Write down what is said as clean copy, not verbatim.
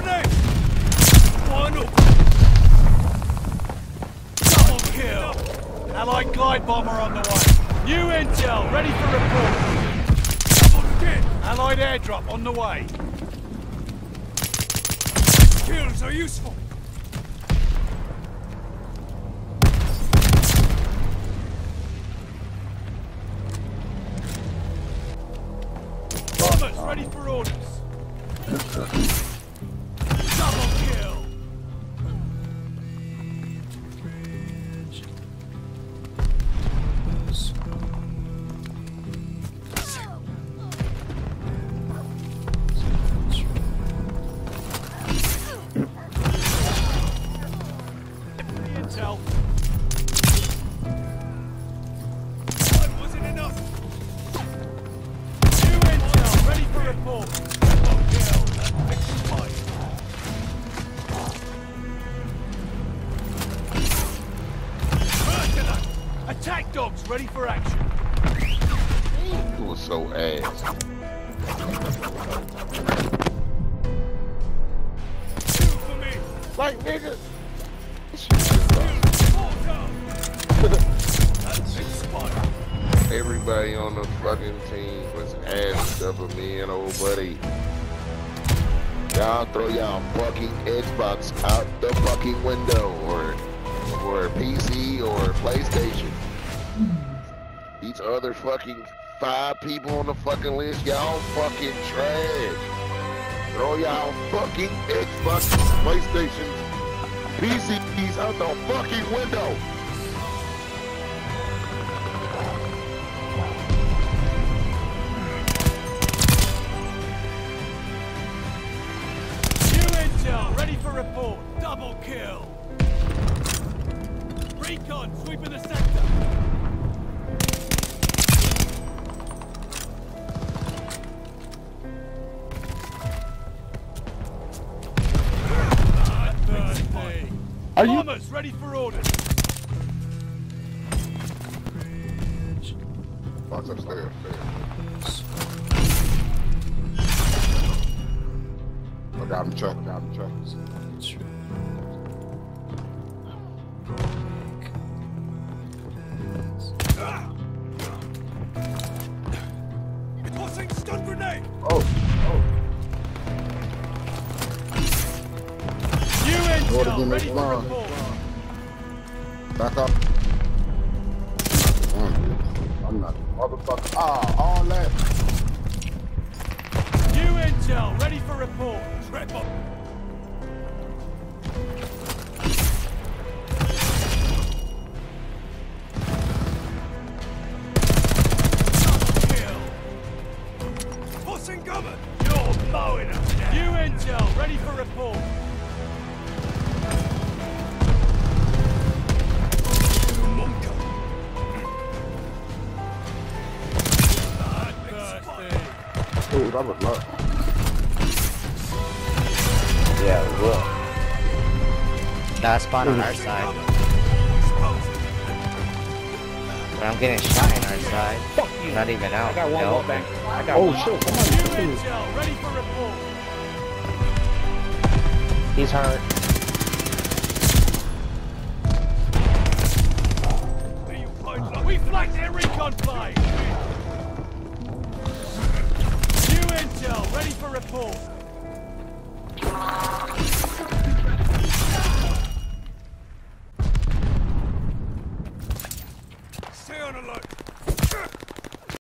grenade! One up! Double kill! Allied glide bomber on the way. New intel, ready for report. Double kill! Allied airdrop on the way. Kills are useful. Bombers ready for orders. Double kill! Intel. That wasn't enough. New intel, ready for report. Double kill. Expired. Mercenary. Attack dogs ready for action. It was so ass. Two for me. Like, nigga. That's expired. Everybody on the fucking team was ass up with me and old buddy. Y'all throw y'all fucking Xbox out the fucking window, or PC or PlayStation. These other fucking 5 people on the fucking list, y'all fucking trash. Throw y'all fucking Xbox, PlayStations, PCs out the fucking window. New intel, ready for report. Double kill. Recon, sweeping the sector. Are you? Bombers ready for orders. Box upstairs. I got him checked. Tossing stun grenade. Oh. New Order intel, in ready this for line. report. Back up. I'm not. Motherfucker. All that. New intel, ready for report. Trip up. Kill. Tossing cover. You're mowing them down. New intel, ready for report. Ooh, that was luck. Yeah, we will. Nah, spawn on our side. But I'm getting shot on our side. Fuck you. Not even out. I got one no. more back. I got Oh one. shit, New somebody. intel, ready for report. He's hurt. We flanked their recon flight. New intel, ready for report. Stay on alert.